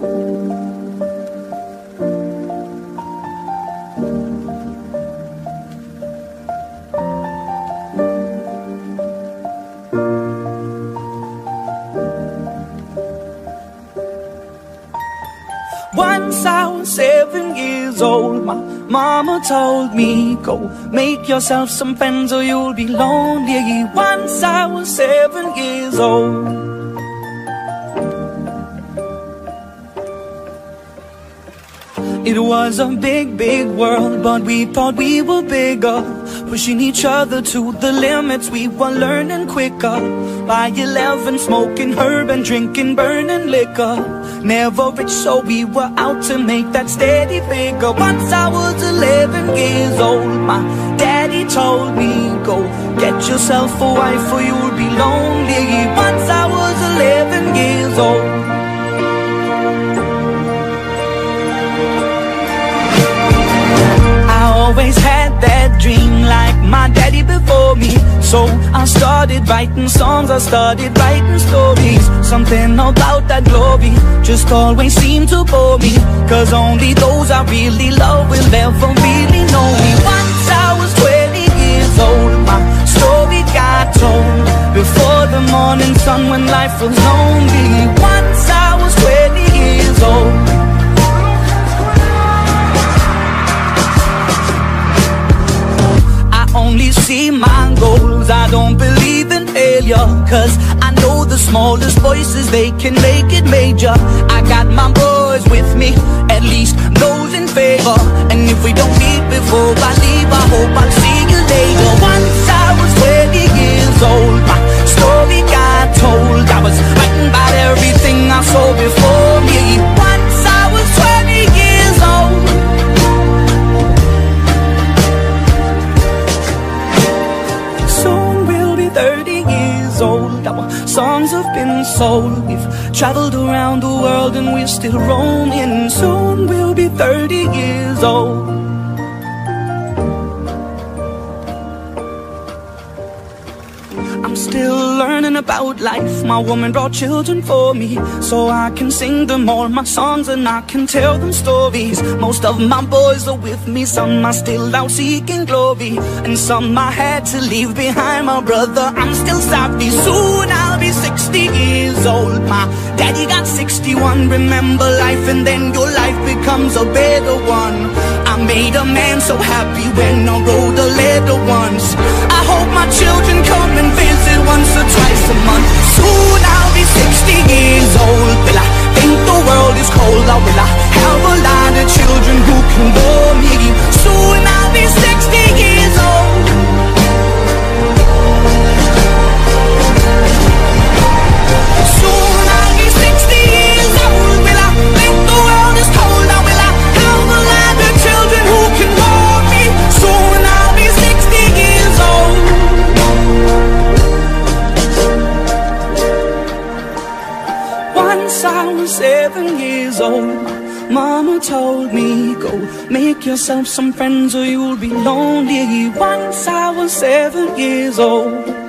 Once I was 7 years old, my mama told me, go make yourself some friends or you'll be lonely. Once I was 7 years old. It was a big, big world, but we thought we were bigger, pushing each other to the limits. We were learning quicker. By 11, smoking herb and drinking burning liquor. Never rich, so we were out to make that steady figure. Once I was 11 years old, my daddy told me, go get yourself a wife or you'll be lonely. Once I was 11 years old. Always had that dream like my daddy before me. So I started writing songs, I started writing stories. Something about that glory just always seemed to bore me, cause only those I really love will ever really know me. Once I was 20 years old, my story got told before the morning sun when life was lonely. Once I was 20 years old. Only see my goals, I don't believe in failure, cause I know the smallest voices, they can make it major. I got my boys with me, at least those in favor. And if we don't meet before I leave, I hope I'll see you later. Once I was 20 years old, my story got told. I was writing about everything I saw before me. Once I was 20 years old. Our songs have been sold. We've traveled around the world and we're still roaming. Soon we'll be 30 years old. I'm still learning about life. My woman brought children for me, so I can sing them all my songs and I can tell them stories. Most of my boys are with me, some are still out seeking glory, and some I had to leave behind. My brother, I'm still savvy. Soon I'll be 60 years old. My daddy got 61. Remember life and then your life becomes a better one. I made a man so happy when I wrote a letter once. I hope my children come and visit once or twice a month. Soon I'll be 60 years old. Will I think the world is cold, or will I have a lot of children who can bore me? Soon I'll be 60 years old. Soon I'll be 60 years old. Will I think the world is cold, or will I have a lot of children who can bore me? Soon I'll be 60 years old. Once I was 7 years old, mama told me, go make yourself some friends or you'll be lonely. Once I was 7 years old.